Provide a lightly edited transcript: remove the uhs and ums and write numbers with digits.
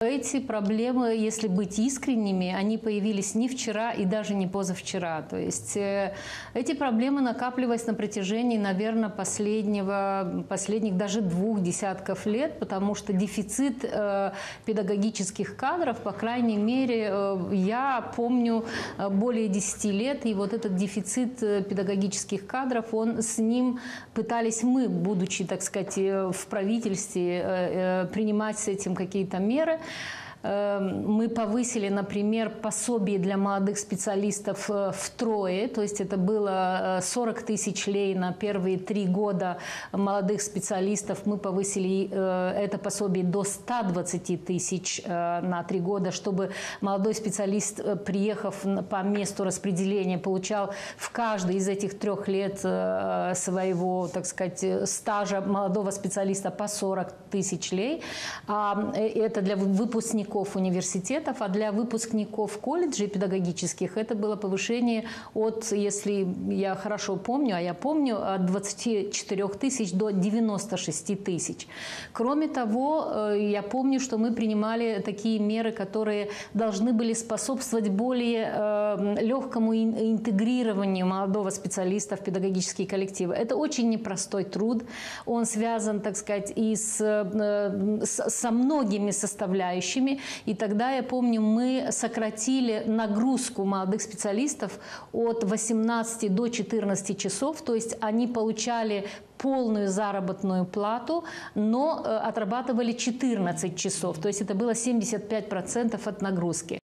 Эти проблемы, если быть искренними, они появились не вчера и даже не позавчера. То есть эти проблемы накапливались на протяжении, наверное, последних даже 2 десятков лет, потому что дефицит педагогических кадров, по крайней мере, я помню более 10 лет, и вот этот дефицит педагогических кадров, с ним пытались мы, будучи, так сказать, в правительстве, принимать с этим какие-то меры. Мы повысили, например, пособие для молодых специалистов втрое, то есть это было 40 тысяч лей на первые 3 года молодых специалистов. Мы повысили это пособие до 120 тысяч на 3 года, чтобы молодой специалист, приехав по месту распределения, получал в каждый из этих 3 лет своего, так сказать, стажа молодого специалиста по 40 тысяч лей. Это для выпускников университетов, а для выпускников колледжей педагогических это было повышение от, если я хорошо помню, а я помню, от 24 тысяч до 96 тысяч. Кроме того, я помню, что мы принимали такие меры, которые должны были способствовать более легкому интегрированию молодого специалиста в педагогические коллективы. Это очень непростой труд. Он связан, так сказать, и со многими составляющими. И тогда, я помню, мы сократили нагрузку молодых специалистов от 18 до 14 часов, то есть они получали полную заработную плату, но отрабатывали 14 часов, то есть это было 75% от нагрузки.